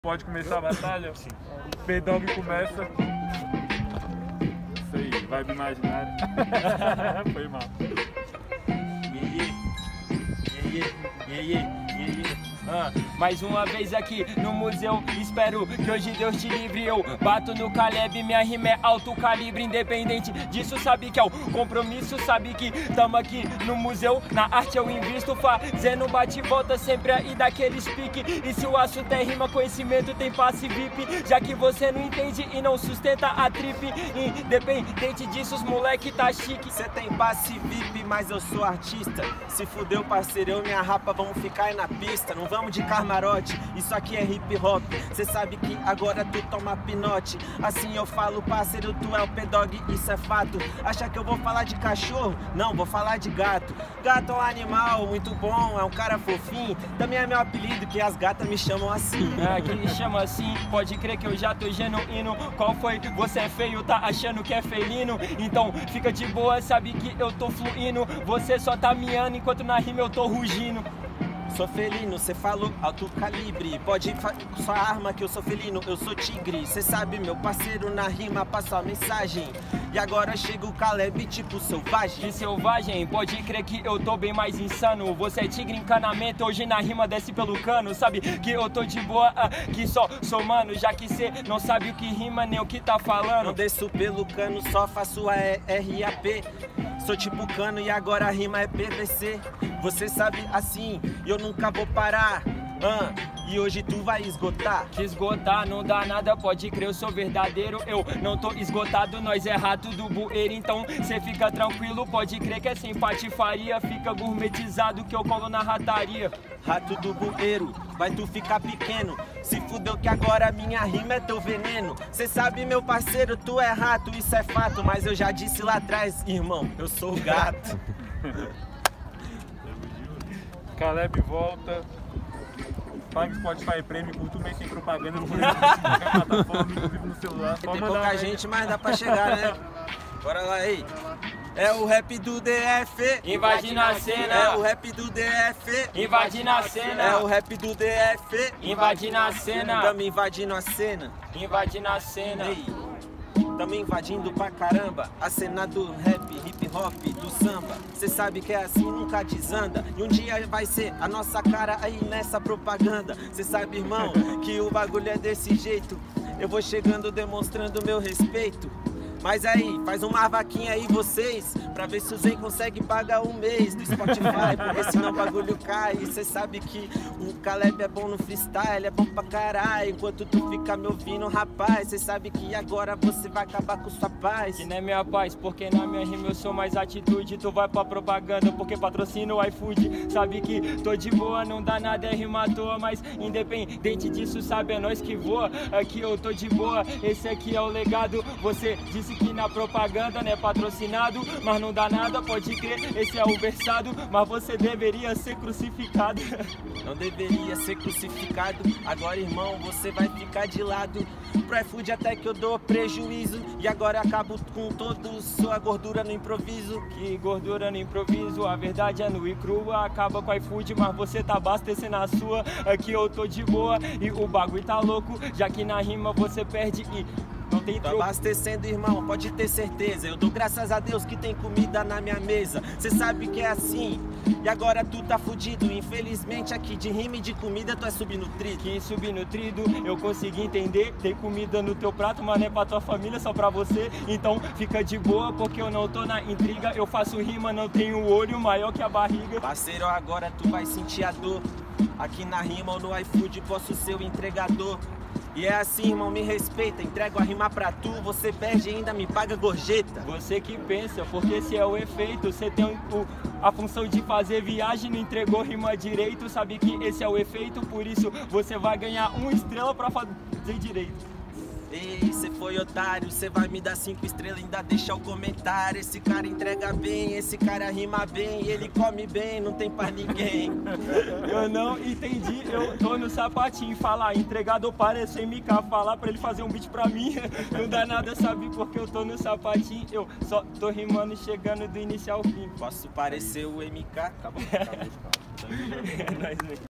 Pode começar a batalha? Sim. P-Dog começa. Isso aí, vibe imaginária. Foi mal. Mais uma vez aqui no museu, espero que hoje Deus te livre. Eu bato no Caleb, minha rima é alto calibre. Independente disso, sabe que é o compromisso. Sabe que tamo aqui no museu, na arte eu invisto. Fazendo bate e volta sempre aí daqueles pique. E se o assunto é rima, conhecimento tem passe VIP. Já que você não entende e não sustenta a trip, independente disso os moleque tá chique. Cê tem passe VIP, mas eu sou artista. Se fudeu parceiro, eu e minha rapa vamos ficar aí na pista. Não vamos de camarote, isso aqui é hip hop. Cê sabe que agora tu toma pinote. Assim eu falo, parceiro, tu é o P-Dog, isso é fato. Acha que eu vou falar de cachorro? Não, vou falar de gato. Gato é um animal muito bom, é um cara fofinho. Também é meu apelido, que as gatas me chamam assim. Que me chama assim, pode crer que eu já tô genuíno. Qual foi? Você é feio, tá achando que é felino? Então fica de boa, sabe que eu tô fluindo. Você só tá miando enquanto na rima eu tô rugindo. Sou felino, cê falou alto calibre. Pode ir com sua arma que eu sou felino, eu sou tigre. Cê sabe, meu parceiro, na rima passa a mensagem. E agora chega o Caleb tipo selvagem. De selvagem, pode crer que eu tô bem mais insano. Você é tigre encanamento, hoje na rima desce pelo cano. Sabe que eu tô de boa, que só sou mano. Já que cê não sabe o que rima nem o que tá falando. Não desço pelo cano, só faço a RAP. Sou tipo cano e agora a rima é PVC. Você sabe assim, eu nunca vou parar. E hoje tu vai esgotar. Que esgotar não dá nada, pode crer, eu sou verdadeiro. Eu não tô esgotado, nós é rato do bueiro. Então cê fica tranquilo, pode crer que é sem patifaria. Fica gourmetizado que eu colo na rataria. Rato do bueiro, vai tu ficar pequeno. Se fudeu que agora minha rima é teu veneno. Cê sabe, meu parceiro, tu é rato, isso é fato. Mas eu já disse lá atrás, irmão, eu sou o gato. Caleb volta. Pague Spotify Premium, curta um mês sem propaganda no qualquer plataforma, inclusive no celular. Tem pouca gente, mas dá pra chegar, né? Bora lá aí. É o rap do DF, invadindo a cena. É o rap do DF, invadindo a cena. É o rap do DF, invadindo a cena. Tamo invadindo a cena. Invadindo a cena. Ei, tamo invadindo pra caramba a cena do rap, hip hop, do samba. Cê sabe que é assim, nunca desanda. E um dia vai ser a nossa cara aí nessa propaganda. Cê sabe, irmão, que o bagulho é desse jeito. Eu vou chegando demonstrando meu respeito. Mas aí, faz uma vaquinha aí vocês, pra ver se o Zen consegue pagar um mês do Spotify, porque senão o bagulho cai. E cê sabe que o Caleb é bom no freestyle, é bom pra caralho. Enquanto tu fica me ouvindo, rapaz, cê sabe que agora você vai acabar com sua paz. Que não é minha paz, porque na minha rima eu sou mais atitude. Tu vai pra propaganda, porque patrocina o iFood. Sabe que tô de boa, não dá nada, é rima à toa. Mas independente disso, sabe, é nós que voa. Aqui eu tô de boa, esse aqui é o legado. Você disse que na propaganda não é patrocinado, mas não dá nada, pode crer, esse é o versado. Mas você deveria ser crucificado. Não deveria ser crucificado. Agora, irmão, você vai ficar de lado. Pro iFood até que eu dou prejuízo. E agora eu acabo com todo sua gordura no improviso. Que gordura no improviso, a verdade é nua e crua. Acaba com o iFood, mas você tá abastecendo a sua. Aqui eu tô de boa e o bagulho tá louco. Já que na rima você perde e não tem troco. Tô abastecendo, irmão, pode ter certeza. Eu dou graças a Deus que tem comida na minha mesa. Cê sabe que é assim, e agora tu tá fudido. Infelizmente aqui de rima e de comida tu é subnutrido. Que subnutrido, eu consegui entender. Tem comida no teu prato, mas não é pra tua família, só pra você. Então fica de boa, porque eu não tô na intriga. Eu faço rima, não tenho o olho maior que a barriga. Parceiro, agora tu vai sentir a dor. Aqui na rima ou no iFood posso ser o entregador. E é assim, irmão, me respeita. Entrego a rima pra tu, você perde e ainda me paga gorjeta. Você que pensa, porque esse é o efeito. Você tem a função de fazer viagem, não entregou rima direito. Sabe que esse é o efeito, por isso você vai ganhar uma estrela pra fazer direito. Ei, cê foi otário, cê vai me dar 5 estrelas, ainda deixa o comentário. Esse cara entrega bem, esse cara rima bem, ele come bem, não tem pra ninguém. Eu não entendi, eu tô no sapatinho. Falar, entregador parece MK, falar pra ele fazer um beat pra mim. Não dá nada, sabe, porque eu tô no sapatinho. Eu só tô rimando, chegando do início ao fim. Posso parecer o MK? Acabou.